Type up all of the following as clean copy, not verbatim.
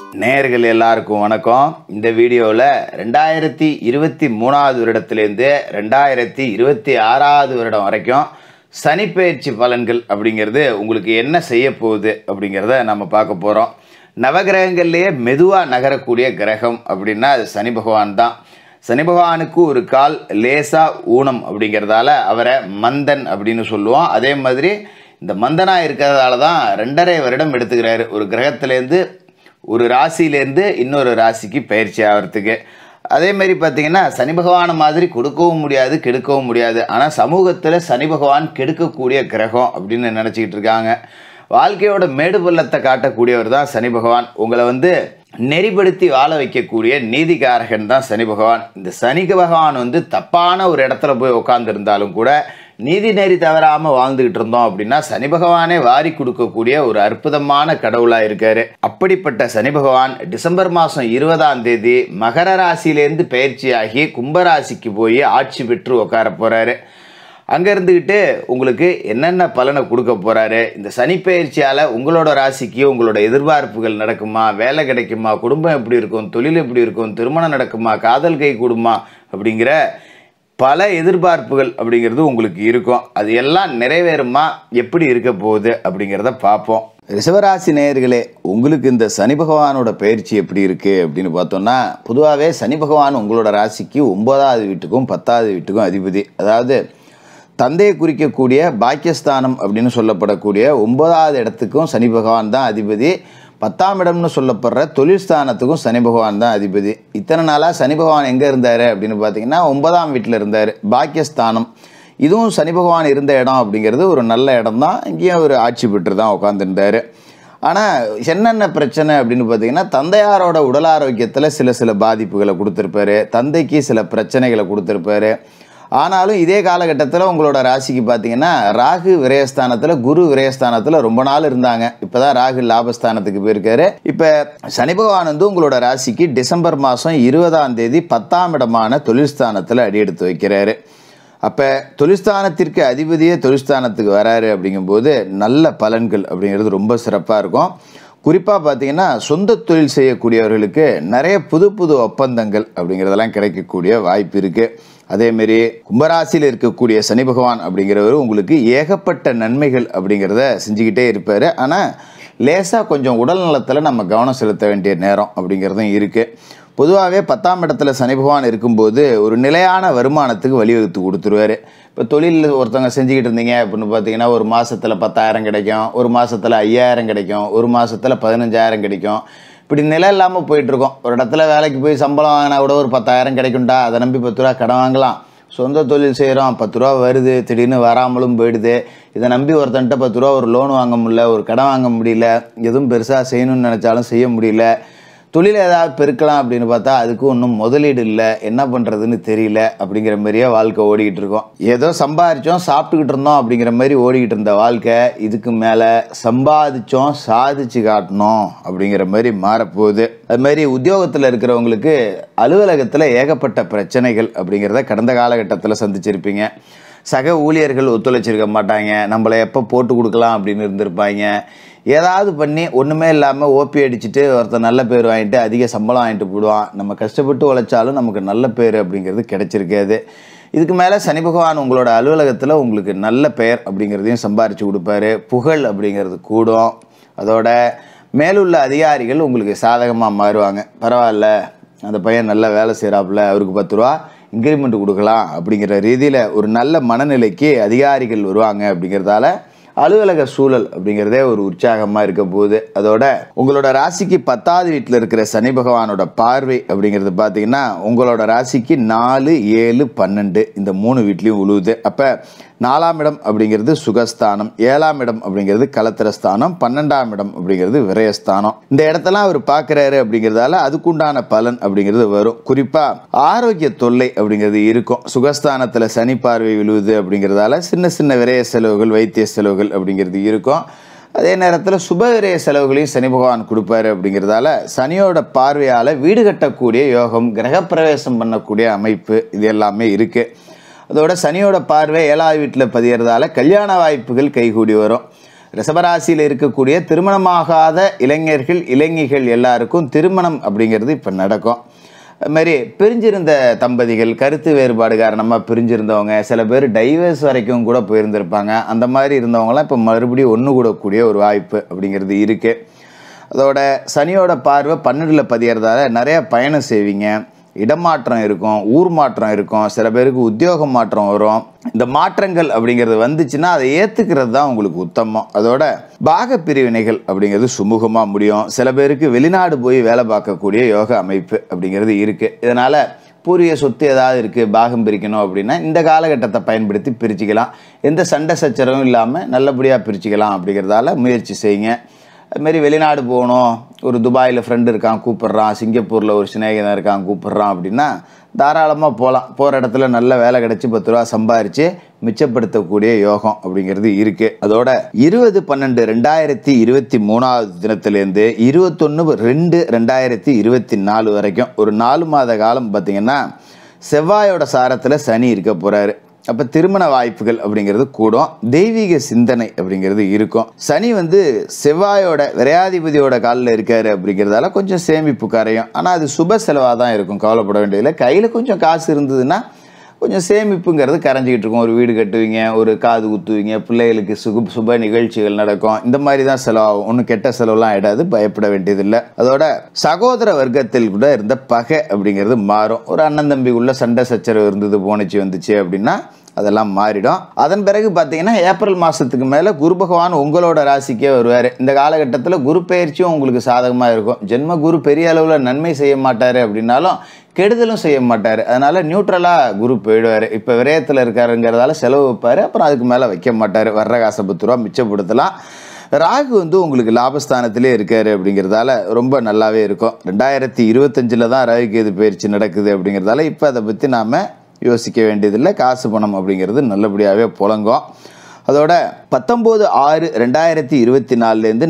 நேயர்கள் எல்லாருக்கும் வணக்கம். இந்த வீடியோவில் 2023வது வருடத்திலேருந்து 2026வது வருடம் வரைக்கும் சனி பெயர்ச்சி பலன்கள் அப்படிங்கிறது உங்களுக்கு என்ன செய்ய போகுது அப்படிங்கிறத நம்ம பார்க்க போகிறோம். நவகிரகங்கள்லேயே மெதுவாக நகரக்கூடிய கிரகம் அப்படின்னா அது சனி பகவான் தான். சனி பகவானுக்கு ஒரு கால் லேசாக ஊனம் அப்படிங்கிறதால அவரை மந்தன் அப்படின்னு சொல்லுவோம். அதே மாதிரி இந்த மந்தனாக இருக்கிறதால தான் 2.5 வருடம் எடுத்துக்கிறாரு ஒரு கிரகத்திலேருந்து ஒரு ராசியிலேருந்து இன்னொரு ராசிக்கு பயிற்சி ஆகிறதுக்கு. அதேமாரி பார்த்திங்கன்னா சனி பகவானை மாதிரி கொடுக்கவும் முடியாது கெடுக்கவும் முடியாது. ஆனால் சமூகத்தில் சனி பகவான் கெடுக்கக்கூடிய கிரகம் அப்படின்னு நினச்சிக்கிட்டு இருக்காங்க. வாழ்க்கையோட மேடு பள்ளத்தை காட்டக்கூடியவர் தான் சனி பகவான். உங்களை நெறிப்படுத்தி வாழ வைக்கக்கூடிய நீதிகாரகன் தான் சனி பகவான். இந்த சனி பகவான் தப்பான ஒரு இடத்துல போய் உட்காந்துருந்தாலும் கூட நீதி நெறி தவறாமல் வாழ்ந்துக்கிட்டு இருந்தோம் அப்படின்னா சனி பகவானே வாரி கொடுக்கக்கூடிய ஒரு அற்புதமான கடவுளாக இருக்காரு. அப்படிப்பட்ட சனி பகவான் டிசம்பர் மாதம் 20ஆம் தேதி மகர ராசியிலேருந்து பயிற்சியாகி கும்பராசிக்கு போய் ஆட்சி பெற்று உட்கார போகிறாரு. அங்கே இருந்துக்கிட்டு உங்களுக்கு என்னென்ன பலனை கொடுக்க போகிறாரு, இந்த சனி பயிற்சியால் உங்களோட ராசிக்கு உங்களோட எதிர்பார்ப்புகள் நடக்குமா, வேலை கிடைக்குமா, குடும்பம் எப்படி இருக்கும், தொழில் எப்படி இருக்கும், திருமணம் நடக்குமா, காதல் கை கூடுமா அப்படிங்கிற பல எதிர்பார்ப்புகள் அப்படிங்கிறது உங்களுக்கு இருக்கும். அது எல்லாம் நிறைவேறுமா, எப்படி இருக்க போகுது அப்படிங்கிறத பார்ப்போம். ரிஷபராசி நேயர்களே, உங்களுக்கு இந்த சனி பகவானோட பயிற்சி எப்படி இருக்குது அப்படின்னு பார்த்தோம்னா, பொதுவாகவே சனி பகவான் உங்களோட ராசிக்கு 9வது வீட்டுக்கும் 10வது வீட்டுக்கும் அதிபதி. அதாவது தந்தையை குறிக்கக்கூடிய பாக்கியஸ்தானம் அப்படின்னு சொல்லப்படக்கூடிய 9வது இடத்துக்கும் சனி பகவான் தான் அதிபதி. 10ஆம் இடம்னு சொல்லப்படுற தொழில் ஸ்தானத்துக்கும் சனி பகவான் தான் அதிபதி. இத்தனை நாளாக சனி பகவான் எங்கே இருந்தார் அப்படின்னு பார்த்தீங்கன்னா 9ஆம் வீட்டில் இருந்தார், பாக்கியஸ்தானம். இதுவும் சனி பகவான் இருந்த இடம் அப்படிங்கிறது ஒரு நல்ல இடம் தான். இங்கேயும் ஒரு ஆட்சி பெற்று தான் உட்காந்துருந்தார். ஆனால் என்னென்ன பிரச்சனை அப்படின்னு பார்த்தீங்கன்னா, தந்தையாரோட உடல் ஆரோக்கியத்தில் சில பாதிப்புகளை கொடுத்துருப்பாரு, தந்தைக்கு சில பிரச்சனைகளை கொடுத்துருப்பாரு. ஆனாலும் இதே காலகட்டத்தில் உங்களோட ராசிக்கு பார்த்தீங்கன்னா ராகு விரயஸ்தானத்தில் குரு விரயஸ்தானத்தில் ரொம்ப நாள் இருந்தாங்க. இப்போ தான் ராகு லாபஸ்தானத்துக்கு போயிருக்காரு. இப்போ சனி பகவான் உங்களோட ராசிக்கு டிசம்பர் மாதம் 20ஆம் தேதி 10ஆம் இடமான தொழில்ஸ்தானத்தில் அடியெடுத்து வைக்கிறாரு. அப்போ தொழில்ஸ்தானத்திற்கு அதிபதியே தொழில்ஸ்தானத்துக்கு வராரு. அப்படிங்கும்போது நல்ல பலன்கள் அப்படிங்கிறது ரொம்ப சிறப்பாக இருக்கும். குறிப்பாக பார்த்தீங்கன்னா சொந்த தொழில் செய்யக்கூடியவர்களுக்கு நிறைய புது ஒப்பந்தங்கள் அப்படிங்கிறதெல்லாம் கிடைக்கக்கூடிய வாய்ப்பு இருக்குது. அதேமாரி கும்பராசியில் இருக்கக்கூடிய சனி பகவான் அப்படிங்கிறவர் உங்களுக்கு ஏகப்பட்ட நன்மைகள் அப்படிங்கிறத செஞ்சுக்கிட்டே இருப்பார். ஆனால் லேசாக கொஞ்சம் உடல் நலத்தில் நம்ம கவனம் செலுத்த வேண்டிய நேரம் அப்படிங்கிறதும் இருக்குது. பொதுவாகவே 10ஆம் இடத்துல சனி பகவான் இருக்கும்போது ஒரு நிலையான வருமானத்துக்கு வழிவகுத்து கொடுத்துருவார். இப்போ தொழிலில் ஒருத்தவங்க செஞ்சுக்கிட்டு இருந்தீங்க அப்படின்னு பார்த்தீங்கன்னா ஒரு மாதத்தில் 10,000 கிடைக்கும், ஒரு மாதத்தில் 5,000 கிடைக்கும், ஒரு மாதத்தில் 15,000 கிடைக்கும். இப்படி நிலை இல்லாமல் போயிட்டுருக்கோம். ஒரு இடத்துல வேலைக்கு போய் சம்பளம் வாங்கினா கூட ஒரு 10,000 கிடைக்கும்டா, அதை நம்பி 10 ரூபா கடன் வாங்கலாம். சொந்த தொழில் செய்கிறோம், 10 ரூபா வருது, திடீர்னு வராமலும் போயிடுது. இதை நம்பி ஒருத்தன்ட்ட 10 ரூபா ஒரு லோன் வாங்க முடியல, ஒரு கடன் வாங்க முடியல, எதுவும் பெருசாக செய்யணும்னு நினச்சாலும் செய்ய முடியல. தொழில் ஏதாவது பெருக்கலாம் அப்படின்னு பார்த்தா அதுக்கு ஒன்றும் முதலீடு இல்லை, என்ன பண்ணுறதுன்னு தெரியல. அப்படிங்கிற மாதிரியே வாழ்க்கை ஓடிக்கிட்டு இருக்கோம். ஏதோ சம்பாதிச்சோம் சாப்பிட்டுக்கிட்டு இருந்தோம் அப்படிங்கிற மாதிரி ஓடிக்கிட்டு இருந்த வாழ்க்கை இதுக்கு மேலே சம்பாதிச்சோம் சாதிச்சு காட்டணும் அப்படிங்கிற மாதிரி மாறப்போகுது. அது மாதிரி உத்தியோகத்தில் இருக்கிறவங்களுக்கு அலுவலகத்தில் ஏகப்பட்ட பிரச்சனைகள் அப்படிங்கிறத கடந்த காலகட்டத்தில் சந்திச்சிருப்பீங்க. சக ஊழியர்கள் ஒத்துழைச்சிருக்க மாட்டாங்க, நம்மளை எப்போ போட்டு கொடுக்கலாம் அப்படின்னு இருந்திருப்பாங்க. ஏதாவது பண்ணி ஒன்றுமே இல்லாமல் ஓபி அடிச்சுட்டு ஒருத்தர் நல்ல பேர் வாங்கிட்டு அதிக சம்பளம் வாங்கிட்டு போடுவான். நம்ம கஷ்டப்பட்டு உழைச்சாலும் நமக்கு நல்ல பேர் அப்படிங்கிறது கிடைச்சிருக்காது. இதுக்கு மேலே சனி பகவான் உங்களோட அலுவலகத்தில் உங்களுக்கு நல்ல பெயர் அப்படிங்கிறதையும் சம்பாரித்து கொடுப்பாரு. புகழ் அப்படிங்கிறது கூடும். அதோட மேலுள்ள அதிகாரிகள் உங்களுக்கு சாதகமாக மாறுவாங்க. பரவாயில்ல, அந்த பையன் நல்ல வேலை செய்கிறாப்புல, அவருக்கு 10 ரூபா இன்க்ரிமெண்ட் கொடுக்கலாம் அப்படிங்கிற ரீதியில் ஒரு நல்ல மனநிலைக்கு அதிகாரிகள் வருவாங்க. அப்படிங்கிறதால அலுவலக சூழல் அப்படிங்கிறதே ஒரு உற்சாகமாக இருக்க போகுது. அதோட உங்களோட ராசிக்கு 10வது வீட்டில் இருக்கிற சனி பகவானோட பார்வை அப்படிங்கிறது பார்த்தீங்கன்னா உங்களோட ராசிக்கு 4, 7, 12 இந்த 3 வீட்லேயும் உழுவுது. அப்போ 4ஆம் இடம் அப்படிங்கிறது சுகஸ்தானம், 7ஆம் இடம் அப்படிங்கிறது கலத்திரஸ்தானம், 12ஆம் இடம் அப்படிங்கிறது விரயஸ்தானம். இந்த இடத்தெல்லாம் அவர் பார்க்குறாரு அப்படிங்கிறதால அதுக்குண்டான பலன் அப்படிங்கிறது வரும். குறிப்பாக ஆரோக்கிய தொல்லை அப்படிங்கிறது இருக்கும். சுகஸ்தானத்தில் சனி பார்வை விழுவுது அப்படிங்கிறதால சின்ன விரய செலவுகள், வைத்திய செலவுகள் அப்படிங்கிறது இருக்கும். அதே நேரத்தில் சுபவிரய செலவுகளையும் சனி பகவான் கொடுப்பாரு. அப்படிங்கிறதால சனியோட பார்வையால் வீடு கட்டக்கூடிய யோகம், கிரகப்பிரவேசம் பண்ணக்கூடிய அமைப்பு இது எல்லாமே இருக்குது. அதோட சனியோட பார்வை 7வது வீட்டில் பதியறதால கல்யாண வாய்ப்புகள் கைகூடி வரும். ரிஷபராசியில் இருக்கக்கூடிய திருமணமாகாத இளைஞர்கள் இளைஞிகள் எல்லாருக்கும் திருமணம் அப்படிங்கிறது இப்போ நடக்கும். அதுமாரி பிரிஞ்சிருந்த தம்பதிகள், கருத்து வேறுபாடு காரணமாக பிரிஞ்சிருந்தவங்க, சில பேர் டைவர்ஸ் வரைக்கும் கூட போயிருந்திருப்பாங்க. அந்த மாதிரி இருந்தவங்களாம் இப்போ மறுபடியும் ஒன்று கூடக்கூடிய ஒரு வாய்ப்பு அப்படிங்கிறது இருக்குது. அதோட சனியோட பார்வை 12ல் பதியறதால நிறைய பயணம் செய்வீங்க, இடமாற்றம் இருக்கும், ஊர் மாற்றம் இருக்கும், சில பேருக்கு உத்தியோக மாற்றம் வரும். இந்த மாற்றங்கள் அப்படிங்கிறது வந்துச்சுன்னா அதை ஏற்றுக்கிறது தான் உங்களுக்கு உத்தமம். அதோட பாக பிரிவினைகள் அப்படிங்கிறது சுமூகமாக முடியும். சில பேருக்கு வெளிநாடு போய் வேலை பார்க்கக்கூடிய யோக அமைப்பு அப்படிங்கிறது இருக்குது. இதனால் பூர்வீக சொத்து ஏதாவது இருக்குது, பாகம் பிரிக்கணும் அப்படின்னா இந்த காலகட்டத்தை பயன்படுத்தி பிரிச்சுக்கலாம். எந்த சண்டை சச்சரவும் இல்லாமல் நல்லபடியாக பிரிச்சுக்கலாம். அப்படிங்கிறதால முயற்சி செய்யுங்க. அதுமாரி வெளிநாடு போகணும், ஒரு துபாயில் ஃப்ரெண்டு இருக்கான் கூப்பிட்றான், சிங்கப்பூரில் ஒரு சிநேகிதன் இருக்கான் கூப்பிட்றான் அப்படின்னா தாராளமாக போகலாம். போகிற இடத்துல நல்ல வேலை கிடச்சி 10 ரூபா சம்பாரித்து மிச்சப்படுத்தக்கூடிய யோகம் அப்படிங்கிறது இருக்குது. அதோட 20/12/2023 தினத்திலேருந்து 21/2/2024 வரைக்கும் ஒரு 4 மாத காலம் பார்த்திங்கன்னா செவ்வாயோட சாரத்தில் சனி இருக்க போகிறாரு. அப்போ திருமண வாய்ப்புகள் அப்படிங்கிறது கூடும், தெய்வீக சிந்தனை அப்படிங்கிறது இருக்கும். சனி செவ்வாயோட விரையாதிபதியோட காலில் இருக்காரு அப்படிங்கிறதால கொஞ்சம் சேமிப்பு கரையும். ஆனால் அது சுப செலவாக தான் இருக்கும், கவலைப்பட வேண்டியதில்லை. கையில் கொஞ்சம் காசு இருந்ததுன்னா கொஞ்சம் சேமிப்புங்கிறது கரைஞ்சிக்கிட்டு இருக்கும். ஒரு வீடு கட்டுவீங்க, ஒரு காது குத்துவீங்க, பிள்ளைகளுக்கு சுப நிகழ்ச்சிகள் நடக்கும். இந்த மாதிரி தான் செலவாகும், ஒன்றும் கெட்ட செலவுலாம் ஆகிடாது, பயப்பட வேண்டியதில்லை. அதோட சகோதர வர்க்கத்தில் கூட இருந்த பகை அப்படிங்கிறது மாறும். ஒரு அண்ணன் தம்பிக்குள்ள சண்டை சச்சரவு இருந்தது வந்துச்சு அப்படின்னா அதெல்லாம் மாறிடும். அதன் பிறகு பார்த்தீங்கன்னா ஏப்ரல் மாதத்துக்கு மேலே குரு பகவான் உங்களோட ராசிக்கே வருவார். இந்த காலகட்டத்தில் குரு பயிற்சியும் உங்களுக்கு சாதகமாக இருக்கும். ஜென்ம குரு பெரிய அளவில் நன்மை செய்ய மாட்டார் அப்படின்னாலும் கெடுதலும் செய்ய மாட்டார். அதனால் நியூட்ரலாக குரு போயிடுவார். இப்போ விரயத்தில் இருக்காருங்கிறதால செலவு வைப்பார், அப்புறம் அதுக்கு மேலே வைக்க மாட்டார். வர்ற காசை 10 ரூபா மிச்சப்படுத்தலாம். ராகு உங்களுக்கு லாபஸ்தானத்திலே இருக்காரு அப்படிங்கிறதால ரொம்ப நல்லாவே இருக்கும். 2025 தான் ராகு கேது பயிற்சி நடக்குது அப்படிங்கிறதால இப்போ அதை பற்றி நாம் யோசிக்க வேண்டியதில்லை. காசு பணம் அப்படிங்கிறது நல்லபடியாகவே புழங்கும். அதோட 19/6/2024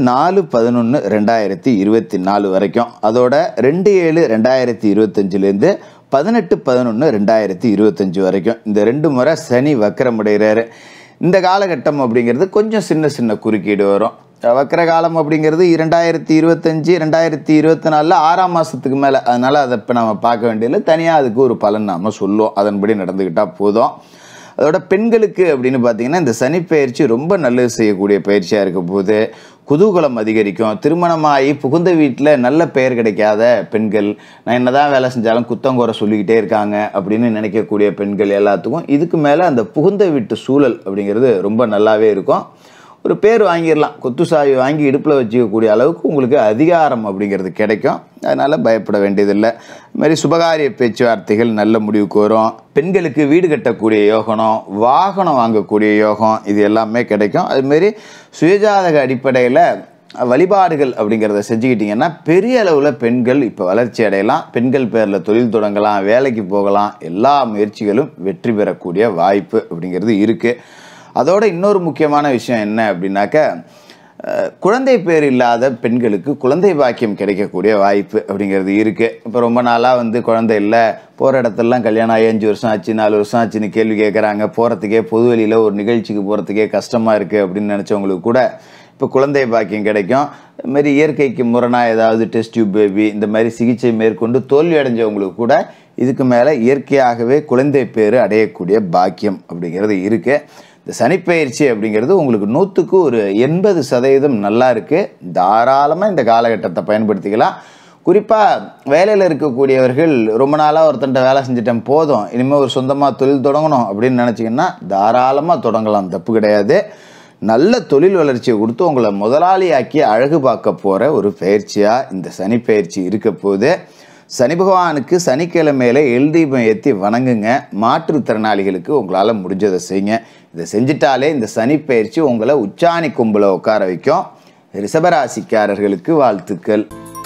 4/11/2024 வரைக்கும், அதோட 2/7/2025 18/11/2025 வரைக்கும் இந்த 2 முறை சனி வக்கரமடைகிறாரு. இந்த காலகட்டம் அப்படிங்கிறது கொஞ்சம் சின்ன சின்ன குறுக்கீடு வரும். வக்கர காலம் அப்படிங்கிறது 2025 2024 6ஆம் மாதத்துக்கு மேலே. அதனால் அதை இப்போ நம்ம பார்க்க வேண்டியதில்லை, தனியாக அதுக்கு ஒரு பலன் நாம் சொல்லுவோம், அதன்படி நடந்துக்கிட்டால் போதும். அதோட பெண்களுக்கு அப்படின்னு பார்த்தீங்கன்னா இந்த சனி பயிற்சி ரொம்ப நல்லது செய்யக்கூடிய பயிற்சியாக இருக்க போது குதூகலம் அதிகரிக்கும். திருமணமாகி புகுந்த வீட்டில் நல்ல பெயர் கிடைக்காத பெண்கள், நான் என்ன தான் வேலை செஞ்சாலும் குத்தங்குறை சொல்லிக்கிட்டே இருக்காங்க அப்படின்னு நினைக்கக்கூடிய பெண்கள் எல்லாத்துக்கும் இதுக்கு மேலே அந்த புகுந்த வீட்டு சூழல் அப்படிங்கிறது ரொம்ப நல்லாவே இருக்கும். ஒரு பேர் வாங்கிடலாம், கொத்து சாவி வாங்கி இடுப்பில் வச்சுக்கக்கூடிய அளவுக்கு உங்களுக்கு அதிகாரம் அப்படிங்கிறது கிடைக்கும். அதனால் பயப்பட வேண்டியதில்லை. இதுமாதிரி சுபகாரிய பேச்சுவார்த்தைகள் நல்ல முடிவுக்கு வரும். பெண்களுக்கு வீடு கட்டக்கூடிய யோகம், வாகனம் வாங்கக்கூடிய யோகம், இது எல்லாமே கிடைக்கும். அதுமாரி சுயஜாதக அடிப்படையில் வழிபாடுகள் அப்படிங்கிறத செஞ்சுக்கிட்டிங்கன்னா பெரிய அளவில் பெண்கள் இப்போ வளர்ச்சி அடையலாம். பெண்கள் பேரில் தொழில் தொடங்கலாம், வேலைக்கு போகலாம். எல்லா முயற்சிகளும் வெற்றி பெறக்கூடிய வாய்ப்பு அப்படிங்கிறது இருக்குது. அதோட இன்னொரு முக்கியமான விஷயம் என்ன அப்படின்னாக்க, குழந்தை பேர் இல்லாத பெண்களுக்கு குழந்தை பாக்கியம் கிடைக்கக்கூடிய வாய்ப்பு அப்படிங்கிறது இருக்குது. இப்போ ரொம்ப நாளாக குழந்தை இல்லை, போகிற இடத்துலலாம் கல்யாணம் ஆகி 5 வருஷம் ஆச்சு 4 வருஷம் ஆச்சுன்னு கேள்வி கேட்குறாங்க. போகிறதுக்கே பொதுவெளியில் ஒரு நிகழ்ச்சிக்கு போகிறதுக்கே கஷ்டமாக இருக்குது அப்படின்னு நினச்சவங்களுக்கு கூட இப்போ குழந்தை பாக்கியம் கிடைக்கும். இதுமாரி இயற்கைக்கு முரணாக ஏதாவது டெஸ்ட் டியூப் பேபி இந்த மாதிரி சிகிச்சை மேற்கொண்டு தோல்வி அடைஞ்சவங்களுக்கு கூட இதுக்கு மேலே இயற்கையாகவே குழந்தை பேர் அடையக்கூடிய பாக்கியம் அப்படிங்கிறது இருக்குது. இந்த சனிப்பெயர்ச்சி அப்படிங்கிறது உங்களுக்கு 100க்கு ஒரு 80% நல்லா இருக்குது. தாராளமாக இந்த காலகட்டத்தை பயன்படுத்திக்கலாம். குறிப்பாக வேலையில் இருக்கக்கூடியவர்கள் ரொம்ப நாளாக ஒருத்தன்ட்ட வேலை செஞ்சுட்டேன், போதும் இனிமேல் ஒரு சொந்தமாக தொழில் தொடங்கணும் அப்படின்னு நினச்சிங்கன்னா தாராளமாக தொடங்கலாம், தப்பு கிடையாது. நல்ல தொழில் வளர்ச்சியை கொடுத்து உங்களை முதலாளியாக்கி அழகு பார்க்க போகிற ஒரு பயிற்சியாக இந்த சனிப்பெயர்ச்சி இருக்க போது. சனி பகவானுக்கு சனிக்கிழமையில எல்தீபம் ஏற்றி வணங்குங்க. மாற்றுத்திறனாளிகளுக்கு உங்களால் முடிஞ்சதை செய்யுங்க. இதை செஞ்சிட்டாலே இந்த சனி பயிற்சி உங்களை உச்சாணி கொம்பில் உட்கார வைக்கும். ரிஷபராசிக்காரர்களுக்கு வாழ்த்துக்கள்.